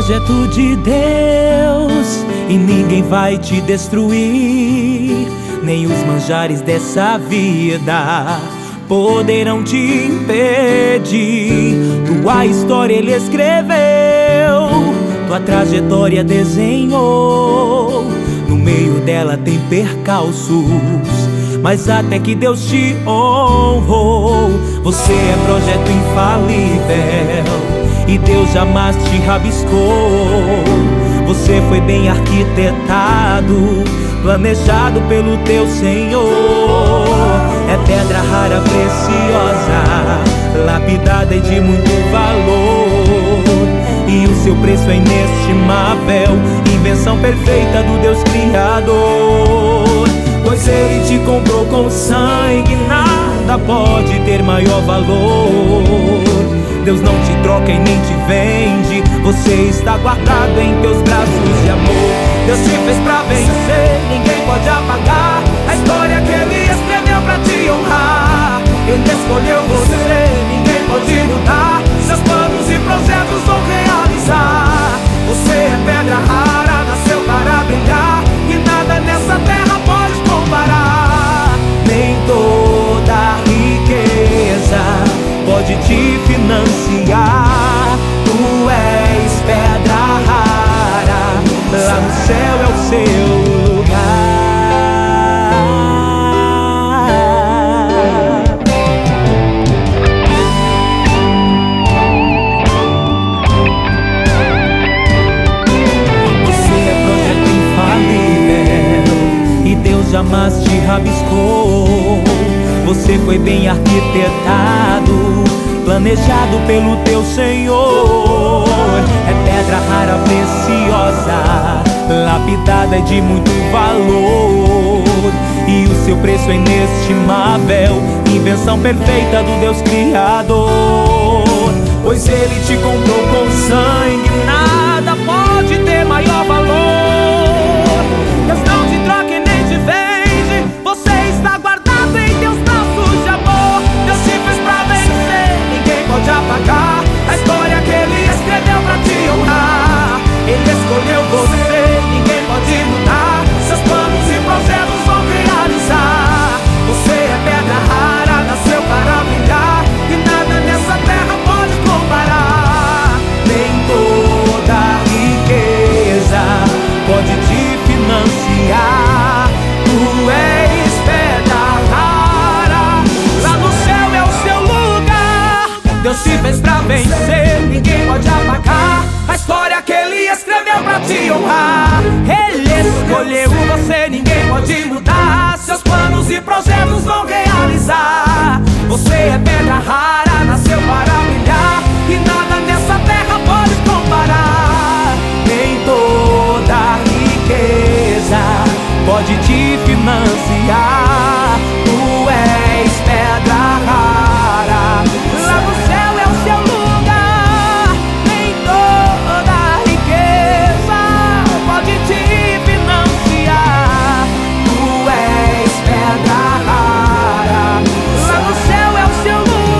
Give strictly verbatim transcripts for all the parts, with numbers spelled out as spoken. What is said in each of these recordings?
projeto de Deus e ninguém vai te destruir. Nem os manjares dessa vida poderão te impedir. Tua história Ele escreveu, tua trajetória desenhou. No meio dela tem percalços, mas até que Deus te honrou. Você é projeto infalível e Deus jamais te rabiscou. Você foi bem arquitetado, planejado pelo teu Senhor. É pedra rara, preciosa, lapidada e de muito valor, e o seu preço é inestimável, invenção perfeita do Deus Criador. Pois Ele te comprou com sangue, nada pode ter maior valor. Deus não te troca e nem te vende, você está guardado em teus braços de amor. Deus te fez pra vencer, ninguém pode apagar a história que Ele escreveu pra te honrar. Ele escolheu você, ninguém pode mudar, seus planos e projetos vão realizar. Você é pedra rara, nasceu para brilhar, e nada nessa terra pode comparar. Nem toda riqueza pode te financiar. Tu és pedra rara, lá no céu é o seu lugar. Você é projeto infalível e Deus jamais te rabiscou. Você foi bem arquitetado, planejado pelo teu Senhor. É pedra rara, preciosa, lapidada e de muito valor, e o seu preço é inestimável, invenção perfeita do Deus Criador. Pois Ele te comprou com sangue, nada pode ter maior valor. Deus não te troca e nem te vende, você está guardado em Deus braços de amor. Deus te fez pra vencer, ninguém pode apagar a história que Ele escreveu pra te honrar. Ele escolheu você, ninguém pode mudar, seus planos e projetos vão realizar. Você é pedra rara, nasceu para brilhar, e nada nessa terra pode comparar. Nem toda riqueza pode te financiar. Tu és pedra rara, lá no céu é o seu lugar. Deus te fez pra vencer, ninguém pode apagar a história que Ele escreveu pra te honrar. Ele escolheu você, ninguém pode mudar, seus planos e projetos vão realizar. Você é pedra rara, nasceu para brilhar, e nada nessa terra pode comparar. Nem toda riqueza pode te financiar. Tu és pedra rara, lá no céu é o seu lugar. Nem toda riqueza pode te financiar. Tu és pedra rara, lá no céu é o seu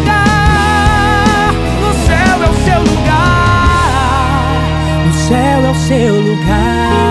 lugar. No céu é o seu lugar, no céu é o seu lugar.